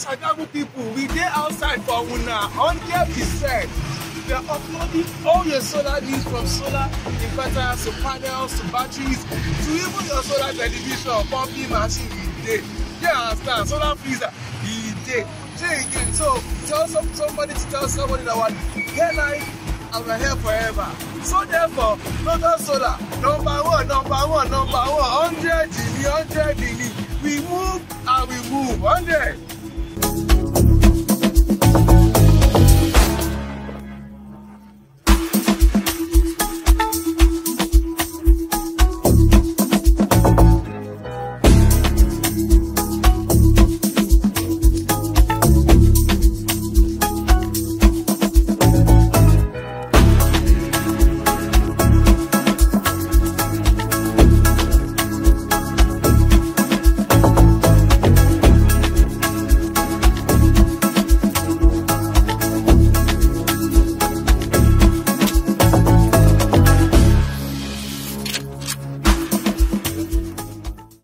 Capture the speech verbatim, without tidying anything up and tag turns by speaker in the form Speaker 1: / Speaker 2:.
Speaker 1: Shagamu people, we dey outside for una one hundred percent. We are uploading all your solar needs from solar inverters to panels to batteries to even your solar television, pumping machine, we dey. You understand? Solar freezer, we dey. So tell some, somebody to tell somebody that one get life and we're here forever. So therefore, Total Solar, number one, number one, number one, one hundred, one hundred, we move and we move, one hundred.